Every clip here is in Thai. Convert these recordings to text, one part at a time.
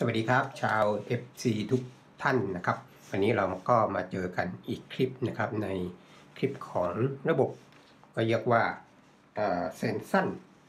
สวัสดีครับชาว FC ทุกท่านนะครับวันนี้เราก็มาเจอกันอีกคลิปนะครับในคลิปของระบบก็เรียกว่าเซนซัน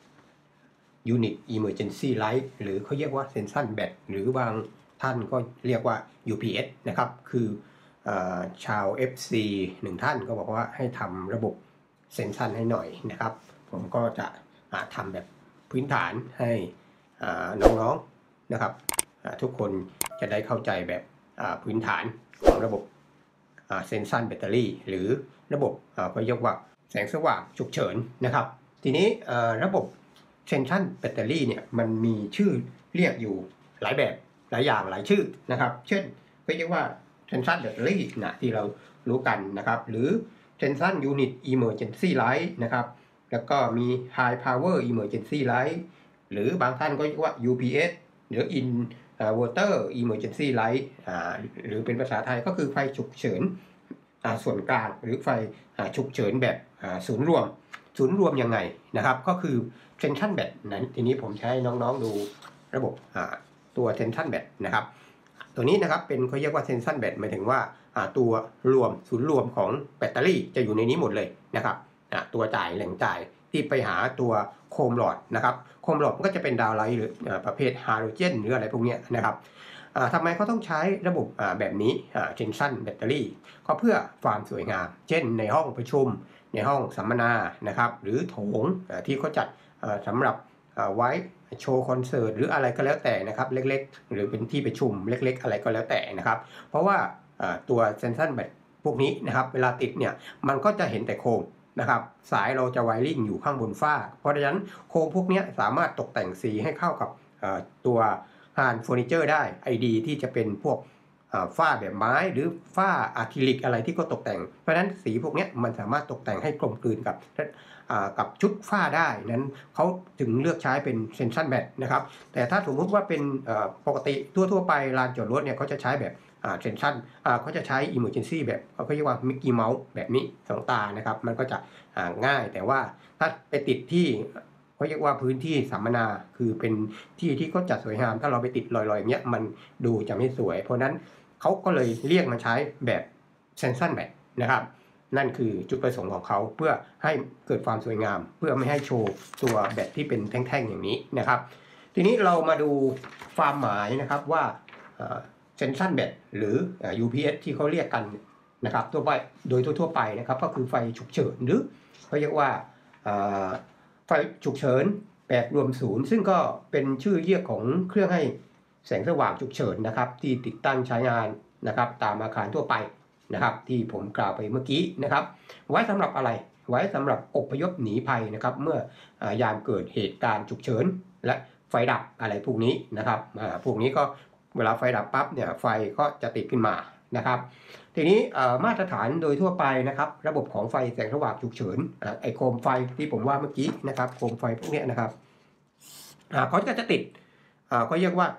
Unit Emergency Light หรือเขาเรียกว่าเซนซันแบตหรือบางท่านก็เรียกว่า UPS นะครับคือชาว FC 1ท่านก็บอกว่าให้ทำระบบเซนซันให้หน่อยนะครับผมก็จะทำแบบพื้นฐานให้น้องๆนะครับทุกคนจะได้เข้าใจแบบพื้นฐานของระบบเซนซันแบตเตอรี่หรือระบบก็เรียกว่าแสงสว่างฉุกเฉินนะครับทีนี้ระบบเซนซันแบตเตอรี่เนี่ยมันมีชื่อเรียกอยู่หลายแบบหลายอย่างหลายชื่อนะครับเช่นก็เรียกว่าเซนซันแบตเตอรี่นะที่เรารู้กันนะครับหรือเซนซันยูนิตอิเมอร์เจนซี่ไลท์นะครับแล้วก็มี High Power Emergency Light หรือบางท่านก็เรียกว่า UPS หรือ Inverter Emergency Light หรือเป็นภาษาไทยก็คือไฟฉุกเฉินส่วนกลางหรือไฟฉุกเฉินแบบศูนย์รวมยังไงนะครับก็คือเซนชั่นแบตนั้นทีนี้ผมใช้น้องๆดูระบบตัวเซนชั่นแบตนะครับตัวนี้นะครับเป็นเขาเรียกว่าเซนชั่นแบตหมายถึงว่าตัวศูนย์รวมของแบตเตอรี่จะอยู่ในนี้หมดเลยนะครับตัวจ่ายแหล่งจ่ายที่ไปหาตัวโคมหลอดนะครับโคมหลอดมันก็จะเป็นดาวไลท์หรือประเภทฮาโลเจนหรืออะไรพวกนี้นะครับทำไมเขาต้องใช้ระบบแบบนี้เซนชั่นแบตเตอรี่ก็เพื่อความสวยงามเช่นในห้องประชุมในห้องสัมมนานะครับหรือโถงที่เขาจัดสำหรับไว้โชว์คอนเสิร์ตหรืออะไรก็แล้วแต่นะครับเล็กๆหรือเป็นที่ประชุมเล็กๆอะไรก็แล้วแต่นะครับเพราะว่าตัวเซนซันแบตพวกนี้นะครับเวลาติดเนี่ยมันก็จะเห็นแต่โคมนะครับสายเราจะไวริ่งอยู่ข้างบนฝ้าเพราะฉะนั้นโคมพวกนี้สามารถตกแต่งสีให้เข้ากับตัวงานเฟอร์นิเจอร์ได้ไอดีที่จะเป็นพวกฝ้าแบบไม้หรือฝ้าอะคริลิกอะไรที่ก็ตกแต่งเพราะฉะนั้นสีพวกนี้มันสามารถตกแต่งให้กลมกลืนกับชุดฝ้าได้นั้นเขาถึงเลือกใช้เป็นเซนซันแบตนะครับแต่ถ้าสมมติว่าเป็นปกติทั่วไปลานจอดรถเนี่ยเขาจะใช้แบบเซนซันเขาจะใช้ Emergency แบบเขาเรียกว่ามิกกี้เมาส์แบบนี้2ตานะครับมันก็จะง่ายแต่ว่าถ้าไปติดที่เขาเรียกว่าพื้นที่สัมมนาคือเป็นที่ที่เขาจัดสวยงามถ้าเราไปติดลอยๆอย่างเงี้ยมันดูจะไม่สวยเพราะนั้นเขาก็เลยเรียกมาใช้แบบเซนซันแบตนะครับนั่นคือจุดประสงค์ของเขาเพื่อให้เกิดความสวยงามเพื่อไม่ให้โชว์ตัวแบตที่เป็นแท่งๆอย่างนี้นะครับทีนี้เรามาดูความหมายนะครับว่าเซนซันแบตหรือ UPS ที่เขาเรียกกันนะครับโดยทั่วไปนะครับก็คือไฟฉุกเฉินหรือเขาเรียกว่าไฟฉุกเฉินแบบรวมศูนย์ซึ่งก็เป็นชื่อเรียกของเครื่องให้แสงสว่างฉุกเฉินนะครับที่ติดตั้งใช้งานนะครับตามอาคารทั่วไปนะครับที่ผมกล่าวไปเมื่อกี้นะครับไว้สำหรับอะไรไว้สำหรับอพยพหนีภัยนะครับเมื่อยามเกิดเหตุการณ์ฉุกเฉินและไฟดับอะไรพวกนี้นะครับพวกนี้ก็เวลาไฟดับปั๊บเนี่ยไฟก็จะติดขึ้นมานะครับทีนี้มาตรฐานโดยทั่วไปนะครับระบบของไฟแสงสว่างฉุกเฉินไอโคมไฟที่ผมว่าเมื่อกี้นะครับโคมไฟพวกนี้นะครับเขาก็จะติดก็เรียกว่า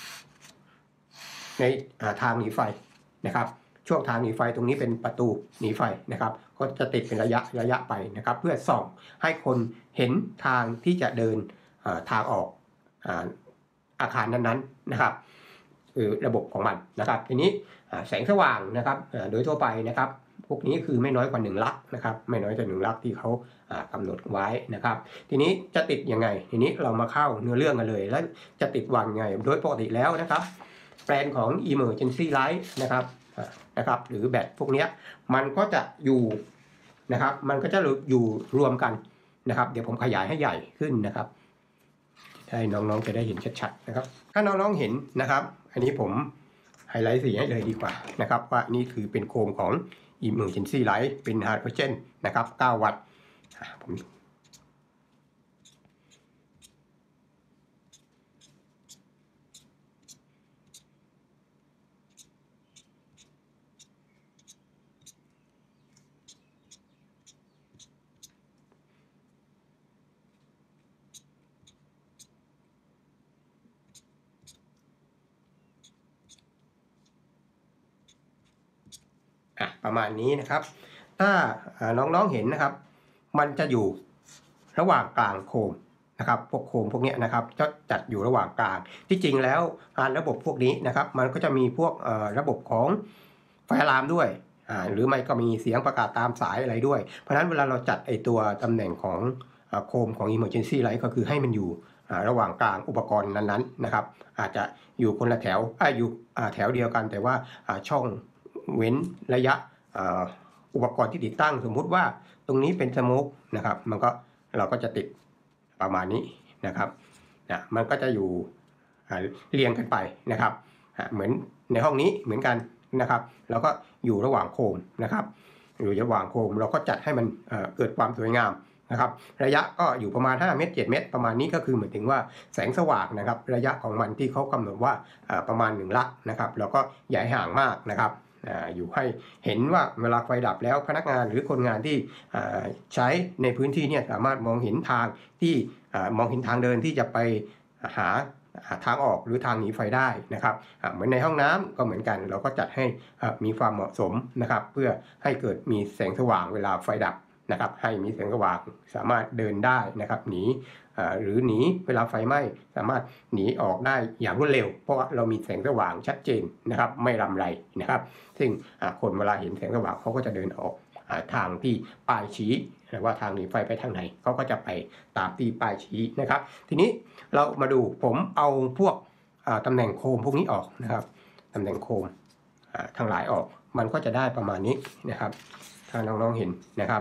ในทางหนีไฟนะครับช่วงทางหนีไฟตรงนี้เป็นประตูหนีไฟนะครับก็จะติดเป็นระยะไปนะครับเพื่อส่องให้คนเห็นทางที่จะเดินทางออกอาคารนั้นๆนะครับคือระบบของมันนะครับทีนี้แสงสว่างนะครับโดยทั่วไปนะครับพวกนี้คือไม่น้อยกว่า1ลักนะครับไม่น้อยกว่า1ลักที่เขากำหนดไว้นะครับทีนี้จะติดยังไงทีนี้เรามาเข้าเนื้อเรื่องกันเลยแล้วจะติดวางไงโดยปกติแล้วนะครับแบรนด์ของ Emergency Light นะครับหรือแบตพวกนี้มันก็จะอยู่นะครับมันก็จะอยู่รวมกันนะครับเดี๋ยวผมขยายให้ใหญ่ขึ้นนะครับให้น้องๆจะได้เห็นชัดๆนะครับถ้าน้องๆเห็นนะครับอันนี้ผมไฮไลท์สีให้เลยดีกว่านะครับว่านี่คือเป็นโคมของ Emergency Light เป็นฮาโลเจนนะครับ9 วัตต์ผมประมาณนี้นะครับถ้าน้องๆเห็นนะครับมันจะอยู่ระหว่างกลางโคมนะครับพวกโคมพวกนี้นะครับจะจัดอยู่ระหว่างกลางที่จริงแล้วระบบพวกนี้นะครับมันก็จะมีพวกระบบของไฟอะลามด้วยหรือไม่ก็มีเสียงประกาศตามสายอะไรด้วยเพราะฉะนั้นเวลาเราจัดไอตัวตำแหน่งของโคมของ Emergency Light ก็คือให้มันอยู่ระหว่างกลางอุปกรณ์นั้นๆนะครับอาจจะอยู่คนละแถวอยู่แถวเดียวกันแต่ว่าช่องเว้นระยะอุปกรณ์ที่ติดตั้งสมมุติว่าตรงนี้เป็นสโมกนะครับเราก็จะติดประมาณนี้นะครับมันก็จะอยู่เรียงกันไปนะครับเหมือนในห้องนี้เหมือนกันนะครับแล้วก็อยู่ระหว่างโคมนะครับอยู่ระหว่างโคมเราก็จัดให้มันเกิดความสวยงามนะครับระยะก็อยู่ประมาณ5เมตร7เมตรประมาณนี้ก็คือหมายถึงว่าแสงสว่างนะครับระยะของมันที่เขากำหนดว่าประมาณ1 ลักนะครับแล้วก็อย่าให้ห่างมากนะครับอยู่ให้เห็นว่าเวลาไฟดับแล้วพนักงานหรือคนงานที่ใช้ในพื้นที่เนี่ยสามารถมองเห็นทางที่มองเห็นทางเดินที่จะไปหาทางออกหรือทางหนีไฟได้นะครับเหมือนในห้องน้ำก็เหมือนกันเราก็จัดให้มีความเหมาะสมนะครับเพื่อให้เกิดมีแสงสว่างเวลาไฟดับนะครับให้มีแสงสว่างสามารถเดินได้นะครับหนีหรือหนีเวลาไฟไหม้สามารถหนีออกได้อย่างรวดเร็วเพราะว่าเรามีแสงสว่างชัดเจนนะครับไม่รำไรนะครับซึ่งคนเวลาเห็นแสงสว่างเขาก็จะเดินออกทางที่ป้ายชี้ว่าทางหนีไฟไปทางไหนเขาก็จะไปตามที่ป้ายชี้นะครับทีนี้เรามาดูผมเอาพวกตำแหน่งโคมพวกนี้ออกนะครับตำแหน่งโคมทั้งหลายออกมันก็จะได้ประมาณนี้นะครับถ้าน้องๆเห็นนะครับ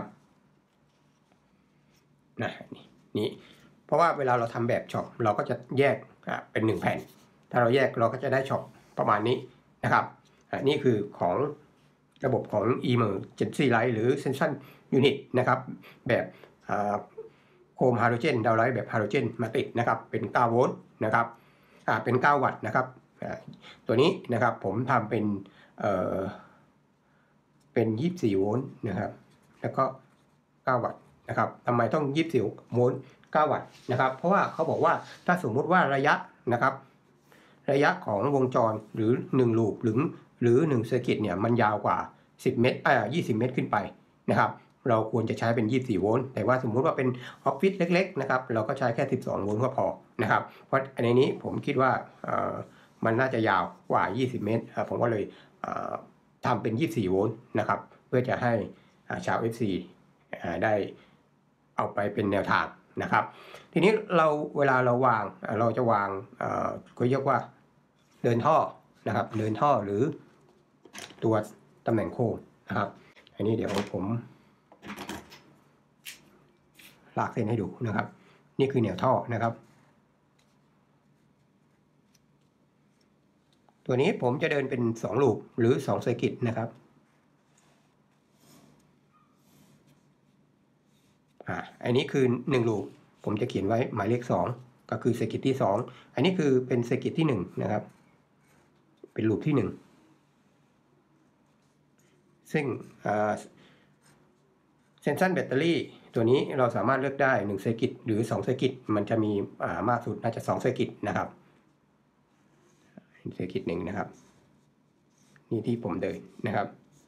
นี่เพราะว่าเวลาเราทำแบบช็อปเราก็จะแยกเป็น1แผ่นถ้าเราแยกเราก็จะได้ช็อปประมาณนี้นะครับนี่คือของระบบของ Emergency Light หรือ Sensor Unit นะครับแบบโคมฮาโลเจนดาวไลท์แบบฮาโลเจนมาติดนะครับเป็น9 โวลต์นะครับเป็น9 วัตต์นะครับตัวนี้นะครับผมทำเป็น24 โวลต์นะครับแล้วก็9 วัตต์นะครับทำไมต้อง24 โวลต์9 วัตต์นะครับเพราะว่าเขาบอกว่าถ้าสมมุติว่าระยะนะครับระยะของวงจรหรือ1 ลูปหรือ1เซอร์กิตเนี่ยมันยาวกว่า10 เมตร20 เมตรขึ้นไปนะครับเราควรจะใช้เป็น24 โวลต์แต่ว่าสมมุติว่าเป็นออฟฟิศเล็กๆนะครับเราก็ใช้แค่12 โวลต์ก็พอนะครับเพราะในนี้ผมคิดว่ามันน่าจะยาวกว่า20 เมตรผมก็เลยทำเป็น24 โวลต์นะครับเพื่อจะให้ชาว FC ได้เอาไปเป็นแนวทางนะครับทีนี้เวลาเราวางเราจะวางก็เรียกว่าเดินท่อนะครับเดินท่อหรือตัวตำแหน่งโคมนะครับอันนี้เดี๋ยวผมลากเส้นให้ดูนะครับนี่คือแนวท่อนะครับตัวนี้ผมจะเดินเป็น2 ลูปหรือ2 เซอร์กิตนะครับอันนี้คือ1 ลูปผมจะเขียนไว้หมายเลข2ก็คือเซอร์กิตที่2อันนี้คือเป็นเซอร์กิตที่1นะครับเป็นลูปที่1ซึ่งเซนซันแบตเตอรี่ตัวนี้เราสามารถเลือกได้1 เซอร์กิตหรือ2 เซอร์กิตมันจะมีมากสุดน่าจะ2 เซอร์กิตนะครับเซอร์กิต1นะครับนี่ที่ผมเดินนะครับ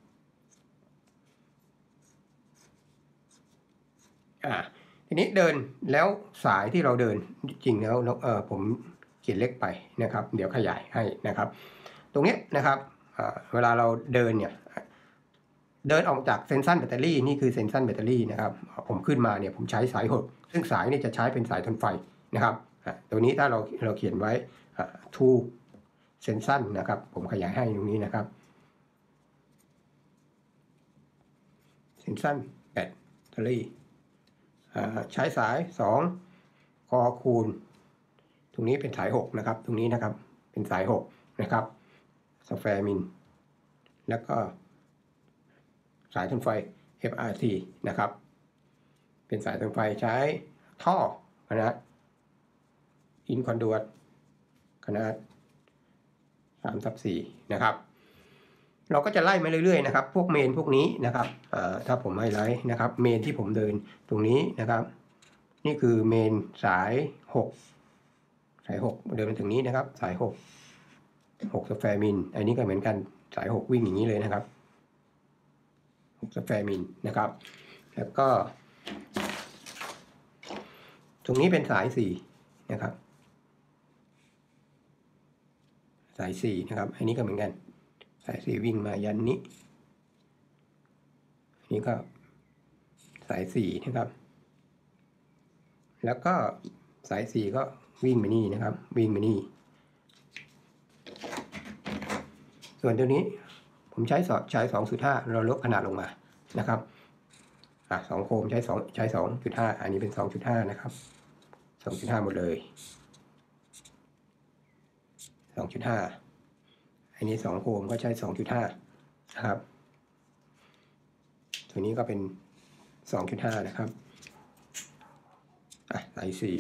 ทีนี้เดินแล้วสายที่เราเดินจริงแล้วผมเขียนเล็กไปนะครับเดี๋ยวขยายให้นะครับตรงนี้นะครับเวลาเราเดินเนี่ยเดินออกจากเซนซันแบตเตอรี่นี่คือเซนซันแบตเตอรี่นะครับผมขึ้นมาเนี่ยผมใช้สาย6ซึ่งสายนี่จะใช้เป็นสายทนไฟนะครับตัวนี้ถ้าเราเขียนไว้to เซนซันนะครับผมขยายให้ตรงนี้นะครับเซนซันแบตเตอรี่ใช้สาย2คอคูณตรงนี้เป็นสาย6นะครับตรงนี้นะครับเป็นสาย6นะครับสแฟร์มินแล้วก็สายทนไฟ FRT นะครับเป็นสายทนไฟใช้ท่อขนาดอินคอนดูตขนาด3/4นะครับเราก็จะไล่มาเรื่อยๆนะครับพวกเมนพวกนี้นะครับถ้าผมไฮไลท์นะครับเมนที่ผมเดินตรงนี้นะครับนี่คือเมนสาย6เดินมาถึงนี้นะครับสาย6สแฟร์มินอันนี้ก็เหมือนกันสาย6วิ่งอย่างนี้เลยนะครับ6สแฟร์มินนะครับแล้วก็รงนี้เป็นสาย4นะครับสาย4นะครับอันนี้ก็เหมือนกันสาย4วิ่งมายันนี้อันนี้ก็สาย4นะครับแล้วก็สาย4ก็วิ่งมานี่นะครับวิ่งมานี่ส่วนตัวนี้ผมใช้2.5เราลดขนาดลงมานะครับ2โคมใช้2.5อันนี้เป็น 2.5 นะครับ 2.5 หมดเลย 2.5 อันนี้2โคมก็ใช้ 2.5 นะครับตัวนี้ก็เป็น 2.5 นะครับสาย4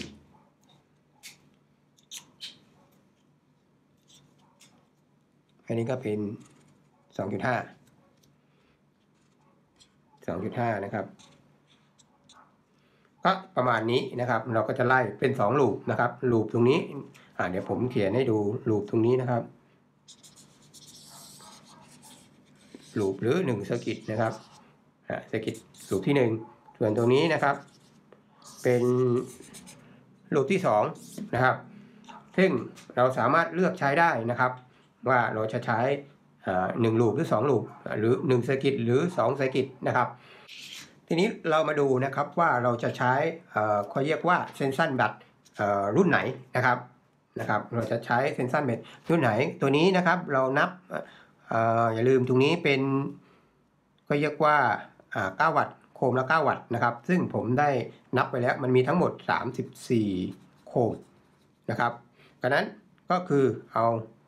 อันนี้ก็เป็น 2.5 นะครับก็ประมาณนี้นะครับเราก็จะไล่เป็น2ลูปนะครับลูปตรงนี้เดี๋ยวผมเขียนให้ดูลูปตรงนี้นะครับลูปหรือ1เซอร์กิตนะครับเซอร์กิตลูปที่1ส่วนตรงนี้นะครับเป็นลูปที่2นะครับซึ่งเราสามารถเลือกใช้ได้นะครับว่าเราจะใช้1ลูปหรือ2ลูปหรือ1เซอร์กิตหรือ2เซอร์กิตนะครับทีนี้เรามาดูนะครับว่าเราจะใช้เขาเรียกว่าเซนซันแบตรุ่นไหนนะครับเราจะใช้เซนซันแบตรุ่นไหนตัวนี้นะครับเรานับอย่าลืมตรงนี้เป็นก็เรียกว่า9 วัตต์โคมละ9 วัตต์นะครับซึ่งผมได้นับไปแล้วมันมีทั้งหมด34โคมนะครับดังนั้นก็คือเอา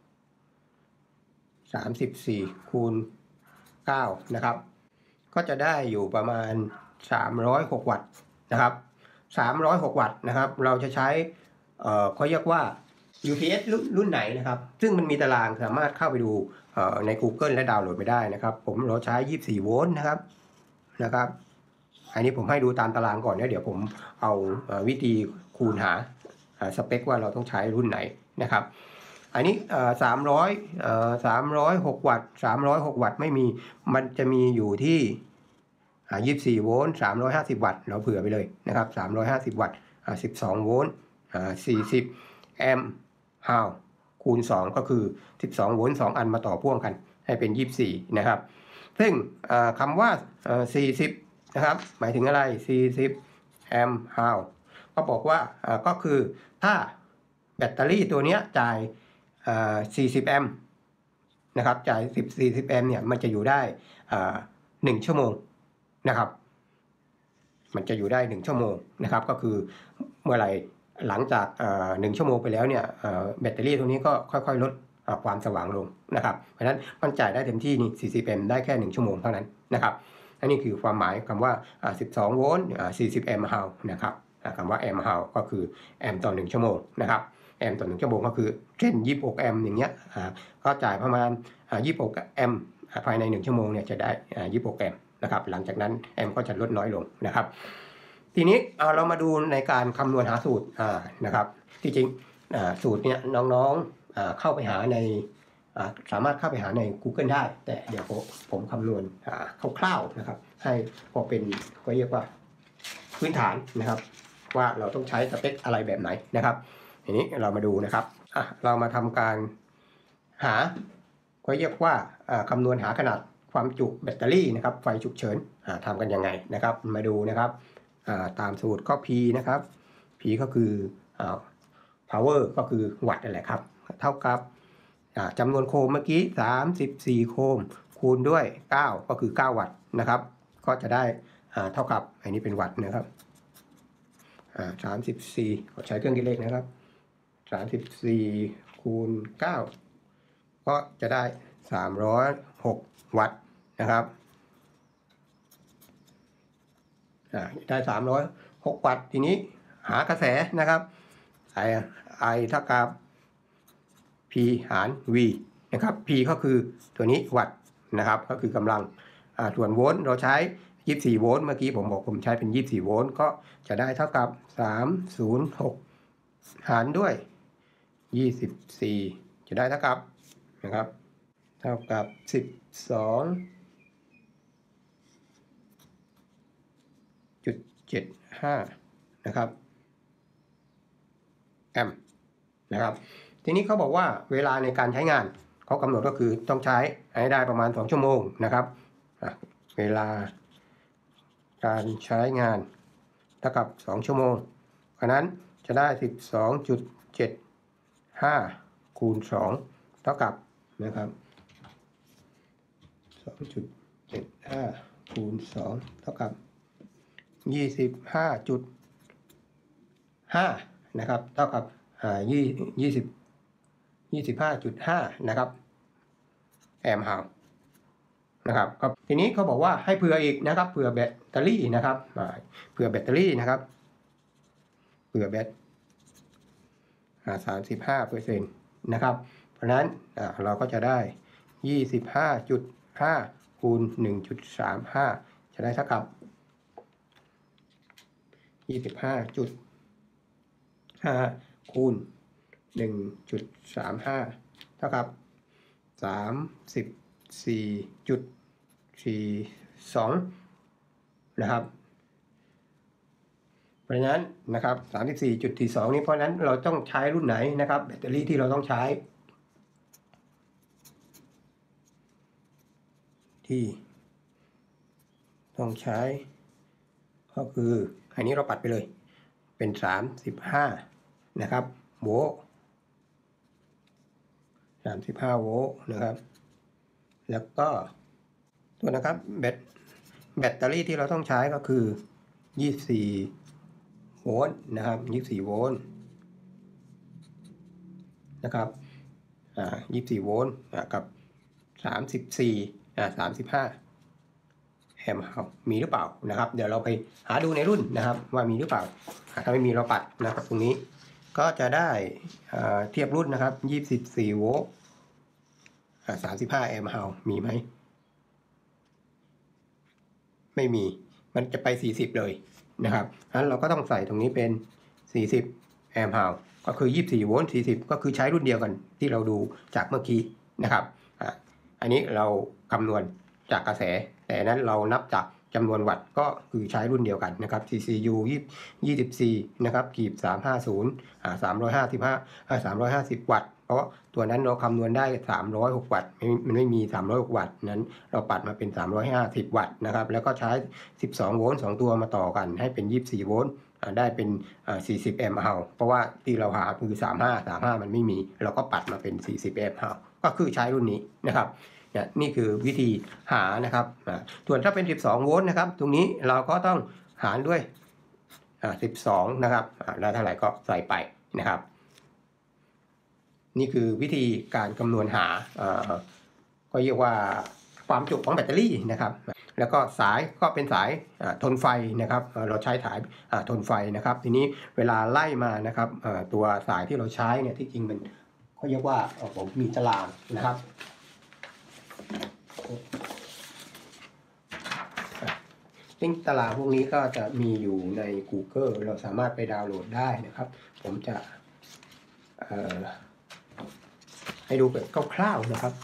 34คูณ9นะครับก็จะได้อยู่ประมาณ306วัตต์นะครับ306วัตต์นะครับเราจะใช้เขาเรียกว่า UPS รุ่นไหนนะครับซึ่งมันมีตารางสามารถเข้าไปดูใน Google และดาวน์โหลดไปได้นะครับเราใช้24โวลต์นะครับอันนี้ผมให้ดูตามตารางก่อนนะเดี๋ยวผมเอาวิธีคูณหาสเปคว่าเราต้องใช้รุ่นไหนนะครับอันนี้306วัตต์306วัตต์ไม่มีมันจะมีอยู่ที่24โวลต์350วัตต์เราเผื่อไปเลยนะครับ350วัตต์12โวลต์40แอมป์ฮาวคูณ2ก็คือ12โวลต์2อันมาต่อพ่วงกันให้เป็น24นะครับซึ่งคำว่า40นะครับหมายถึงอะไร40แอมป์ฮาวก็บอกว่าก็คือถ้าแบตเตอรี่ตัวนี้จ่าย40แอมป์นะครับจ่าย40แอมป์เนี่ยมันจะอยู่ได้1ชั่วโมงนะครับมันจะอยู่ได้1ชั่วโมงนะครับก็คือเมื่อไหร่หลังจาก1ชั่วโมงไปแล้วเนี่ยแบตเตอรี่ตัวนี้ก็ค่อยๆลดความสว่างลงนะครับเพราะฉะนั้นมันจ่ายได้เต็มที่นี่40แอมป์ได้แค่1ชั่วโมงเท่านั้นนะครับอันนี้คือความหมายคำว่า12โวลต์40แอมป์ฮาวนะครับคำว่าแอมป์ฮาวก็คือแอมป์ต่อ1ชั่วโมงนะครับแอมป์ต่อ1ชั่วโมงก็คือเช่น26แอมป์อย่างเงี้ยก็จ่ายประมาณ26แอมป์ภายใน1ชั่วโมงเนี่ยจะได้26แอมป์นะครับหลังจากนั้นแอมป์ก็จะลดน้อยลงนะครับทีนี้เรามาดูในการคำนวณหาสูตรนะครับที่จริงสูตรเนี่ยน้องๆเข้าไปหาในสามารถเข้าไปหาใน Google ได้แต่เดี๋ยวผมคำนวณคร่าวๆนะครับให้พอเป็นก็เรียกว่าพื้นฐานนะครับว่าเราต้องใช้สเปคอะไรแบบไหนนะครับทีนี้เรามาดูนะครับเรามาทำการหาก็เรียกว่าคำนวณหาขนาดความจุแบตเตอรี่นะครับไฟฉุกเฉินทำกันยังไงนะครับมาดูนะครับตามสูตรก็ P นะครับ P ก็คือpower ก็คือวัตต์นั่นแหละครับเท่ากับจำนวนโคมเมื่อกี้34โคมคูณด้วย9ก็คือ9วัตต์นะครับก็จะได้เท่ากับอันนี้เป็นวัตต์นะครับ34ขอใช้เครื่องคิดเลขนะครับ34คูณ9ก็จะได้306วัตต์นะครับได้306วัตต์ทีนี้หากระแสนะครับI เท่ากับ P หาร V นะครับ P ก็คือตัวนี้วัตต์นะครับก็คือกำลังส่วนโวลต์เราใช้24โวลต์เมื่อกี้ผมบอกผมใช้เป็น24โวลต์ก็จะได้เท่ากับ306หารด้วย24จะได้เท่ากับนะครับเท่ากับ12.75นะครับแอมป์นะครับทีนี้เขาบอกว่าเวลาในการใช้งานเขากำหนดก็คือต้องใช้ให้ได้ประมาณ2ชั่วโมงนะครับเวลาการใช้งานเท่ากับ2ชั่วโมงเพราะนั้นจะได้ 12.75 คูณ 2 เท่ากับนะครับ 2.75 คูณ 2 เท่ากับ 25.5 นะครับเท่ากับ25.5 นะครับแอมป์ฮาวนะครับก็ทีนี้เขาบอกว่าให้เผื่ออีกนะครับเผื่อแบตเตอรี่นะครับเผื่อแบตเตอรี่นะครับเผื่อแบต35%นะครับเพราะนั้นเราก็จะได้ 25.5 คูณ 1.35 จะได้เท่ากับ 25.5 คูณ 1.35 เท่ากับ 34.42 นะครับเพราะฉะนั้นนะครับ 34.42 นี้เพราะฉะนั้นเราต้องใช้รุ่นไหนนะครับแบตเตอรี่ที่เราต้องใช้ก็คืออันนี้เราปัดไปเลยเป็น35นะครับโวลต์35โวลต์นะครับแล้วก็ตัวนะครับแบตเตอรี่ที่เราต้องใช้ก็คือ24โวลต์นะครับ24โวลต์นะครับ24โวลต์กับ35แอมป์มีหรือเปล่านะครับเดี๋ยวเราไปหาดูในรุ่นนะครับว่ามีหรือเปล่าถ้าไม่มีเราปัดนะครับตรงนี้ก็จะได้เทียบรุ่นนะครับ24โวลต์35แอมป์มีไหมไม่มีมันจะไป40เลยนะครับงั้นเราก็ต้องใส่ตรงนี้เป็น40แอมป์ก็คือ24โวลต์40ก็คือใช้รุ่นเดียวกันที่เราดูจากเมื่อกี้นะครับอันนี้เราคำนวณจากกระแสแต่นั้นเรานับจากจำนวนวัตต์ก็คือใช้รุ่นเดียวกันนะครับ CCU 24นะครับกีบ350 350 วัตต์เพราะตัวนั้นเราคำนวณได้306วัตต์มันไม่มี306วัตต์นั้นเราปัดมาเป็น350วัตต์นะครับแล้วก็ใช้12โวลต์2ตัวมาต่อกันให้เป็น24โวลต์ได้เป็น40แอมป์เพราะว่าที่เราหาคือ35มันไม่มีเราก็ปัดมาเป็น40แอมป์ก็คือใช้รุ่นนี้นะครับนี่คือวิธีหานะครับส่วนถ้าเป็น12โวลต์นะครับตรงนี้เราก็ต้องหารด้วย12นะครับแล้วเท่าไหร่ก็ใส่ไปนะครับนี่คือวิธีการคำนวณหาก็เรียกว่าความจุของแบตเตอรี่นะครับแล้วก็สายก็เป็นสายทนไฟนะครับเราใช้สายทนไฟนะครับทีนี้เวลาไล่มานะครับตัวสายที่เราใช้เนี่ยที่จริงมันเขาเรียกว่าผมมีตารางนะครับซึ่งตารางพวกนี้ก็จะมีอยู่ใน Google เราสามารถไปดาวน์โหลดได้นะครับผมจะให้ดูแบบคร่าวๆนะครับ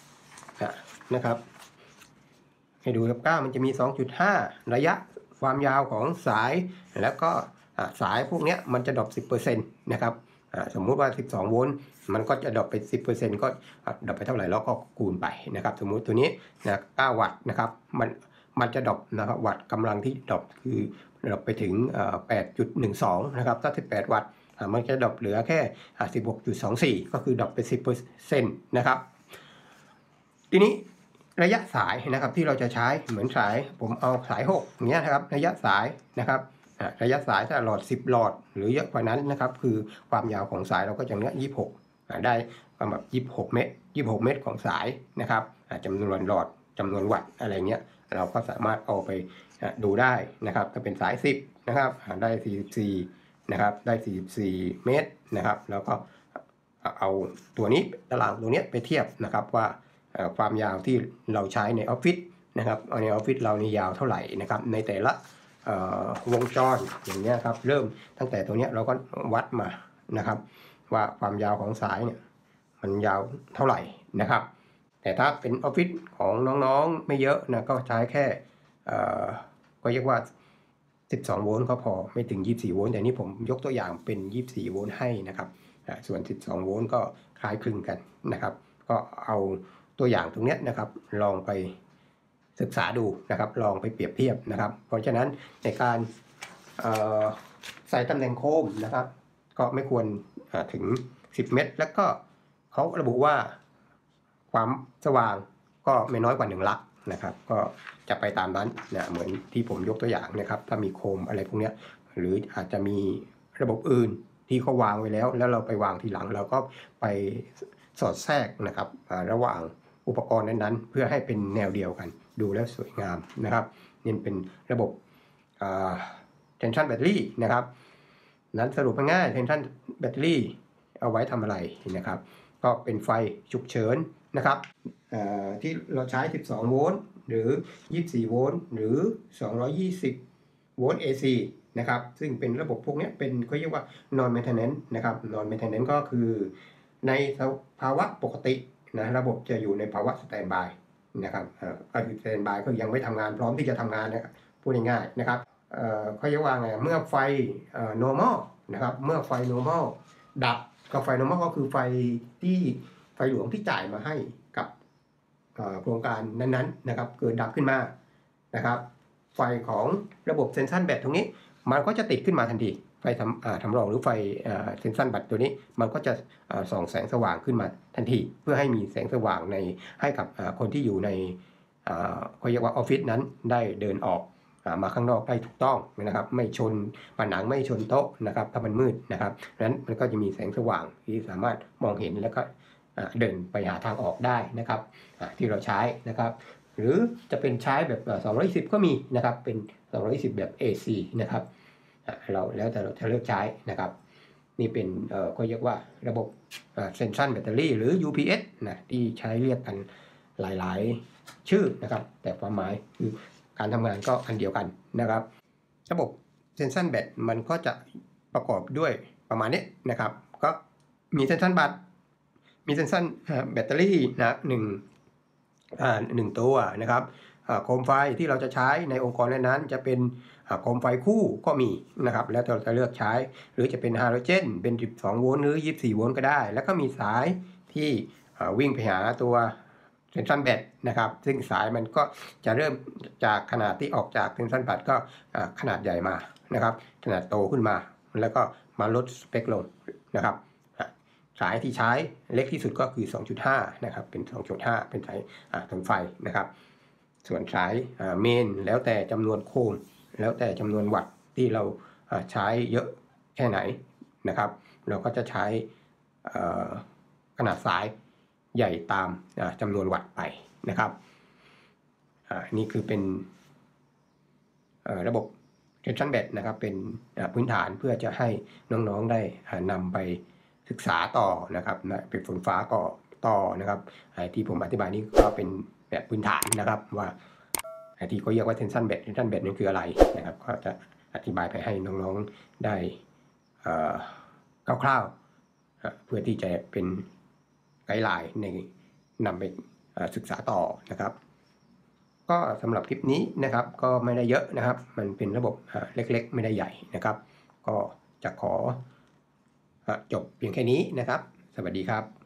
ให้ดูกับ9มันจะมี 2.5 ระยะความยาวของสายแล้วก็สายพวกนี้มันจะดรอป 10% นะครับสมมุติว่า12โวลต์มันก็จะดรอปไป 10% ก็ดรอปไปเท่าไหร่แล้วก็คูณไปนะครับสมมุติตัวนี้9วัตต์นะครับมันจะดรอปนะครับวัตต์กำลังที่ดรอปคือดรอปไปถึง8.12 นะครับถ้า18วัตต์มันจะดรอปเหลือแค่16.24 ก็คือดรอปไป 10% นะครับทีนี้ระยะสายนะครับที่เราจะใช้เหมือนสายผมเอาสาย6อย่างเงี้ยนะครับระยะสายนะครับระยะสายถ้าหลอด10หลอดหรือเยอะกว่านั้นนะครับคือความยาวของสายเราก็จะเนื้อ26ได้ประมาณ26 เมตร26 เมตรของสายนะครับจำนวนหลอดจำนวนวัตต์อะไรเงี้ยเราก็สามารถเอาไปดูได้นะครับถ้าเป็นสาย10นะครับได้44นะครับได้44 เมตรนะครับแล้วก็เอาตัวนี้ตารางตัวนี้ไปเทียบนะครับว่าความยาวที่เราใช้ในออฟฟิศนะครับในออฟฟิศเรานี่ยาวเท่าไหร่นะครับในแต่ละวงจรอย่างเงี้ยครับเริ่มตั้งแต่ตัวนี้เราก็วัดมานะครับว่าความยาวของสายเนี่ยมันยาวเท่าไหร่นะครับแต่ถ้าเป็นออฟฟิศของน้องๆไม่เยอะนะก็ใช้แค่ก็เรียกว่า 12 โวลต์ก็พอไม่ถึง 24 โวลต์แต่นี่ผมยกตัวอย่างเป็น 24 โวลต์ให้นะครับส่วน 12 โวลต์ก็คล้ายคลึงกันนะครับก็เอาตัวอย่างตรงนี้นะครับลองไปศึกษาดูนะครับลองไปเปรียบเทียบนะครับเพราะฉะนั้นในการใส่ตำแหน่งโคมนะครับก็ไม่ควรถึง 10 เมตรแล้วก็เขาระบุว่าความสว่างก็ไม่น้อยกว่า1 ลักนะครับก็จะไปตามนั้นนะเหมือนที่ผมยกตัวอย่างนะครับถ้ามีโคมอะไรพวกนี้หรืออาจจะมีระบบอื่นที่เขาวางไว้แล้วเราไปวางทีหลังเราก็ไปสอดแทรกนะครับระหว่างอุปกรณ์นั้นๆเพื่อให้เป็นแนวเดียวกันดูแล้วสวยงามนะครับนี่เป็นระบบtension battery นะครับนั้นสรุปง่ายๆ tension battery เอาไว้ทำอะไรนะครับก็เป็นไฟฉุกเฉินนะครับที่เราใช้ 12 โวลต์หรือ 24 โวลต์หรือ 220 โวลต์ AC นะครับซึ่งเป็นระบบพวกนี้เป็นเขาเรียกว่า non maintenance นะครับ non maintenance ก็คือในภาวะปกตินะระบบจะอยู่ในภาวะ standby นะครับก็คือ standby ก็ยังไม่ทำงานพร้อมที่จะทำงานนะครับพูดง่ายๆนะครับเขาเรียกว่าไงเมื่อไฟnormal นะครับเมื่อไฟ normal ดับก็ไฟ normal ก็คือไฟหลวงที่จ่ายมาให้กับโครงการนั้นๆนะครับเกิดดับขึ้นมานะครับไฟของระบบเซนซันแบตตรงนี้มันก็จะติดขึ้นมาทันทีไฟสำรองหรือไฟเซนซันแบตตัวนี้มันก็จะส่องแสงสว่างขึ้นมาทันทีเพื่อให้มีแสงสว่างให้กับคนที่อยู่ในเขาเรียกว่าออฟฟิศนั้นได้เดินออกมาข้างนอกได้ถูกต้องนะครับไม่ชนผนังไม่ชนโต๊ะนะครับถ้ามันมืดนะครับนั้นมันก็จะมีแสงสว่างที่สามารถมองเห็นแล้วก็เดินไปหาทางออกได้นะครับที่เราใช้นะครับหรือจะเป็นใช้แบบ210ก็มีนะครับเป็น210แบบ AC นะครับเราแล้วแต่เราจะเลือกใช้นะครับนี่เป็นก็เรียกว่าระบบเซนซันแบตเตอรี่หรือ UPS นะที่ใช้เรียกกันหลายๆชื่อนะครับแต่ความหมายคือการทำงานก็อันเดียวกันนะครับระบบเซนซันแบตมันก็จะประกอบด้วยประมาณนี้นะครับก็มีเซนซันบัตมีเซนซันแบตเตอรี่นะหนึ่งตัวนะครับโคมไฟที่เราจะใช้ในองค์กรนั้นจะเป็นโคมไฟคู่ก็มีนะครับแล้วเราจะเลือกใช้หรือจะเป็นฮาโลเจนเป็น12โวลต์หรือ24โวลต์ก็ได้แล้วก็มีสายที่วิ่งไปหาตัวเซนซันแบตนะครับซึ่งสายมันก็จะเริ่มจากขนาดที่ออกจากเซนซันแบตก็ขนาดใหญ่มานะครับขนาดโตขึ้นมาแล้วก็มาลดสเปคลงนะครับสายที่ใช้เล็กที่สุดก็คือ 2.5 นะครับเป็น 2.5 เป็นสายทนไฟนะครับส่วนสายเมนแล้วแต่จำนวนโคมแล้วแต่จำนวนวัตต์ที่เราใช้เยอะแค่ไหนนะครับเราก็จะใช้ขนาดสายใหญ่ตามจำนวนวัตต์ไปนะครับนี่คือเป็นระบบ tension bed นะครับเป็นพื้นฐานเพื่อจะให้น้องๆได้นำไปศึกษาต่อนะครับเป็นฝนฟ้าต่อนะครับที่ผมอธิบายนี้ก็เป็นแบบพื้นฐานนะครับว่าที่เขาเรียกว่า tension bed นั้นคืออะไรนะครับก็จะอธิบายไปให้น้องๆได้คร่าวๆเพื่อที่จะเป็นไกด์ไลน์ในนำไปศึกษาต่อนะครับก็สำหรับคลิปนี้นะครับก็ไม่ได้เยอะนะครับมันเป็นระบบเล็กๆไม่ได้ใหญ่นะครับก็จะขอจบเพียงแค่นี้นะครับสวัสดีครับ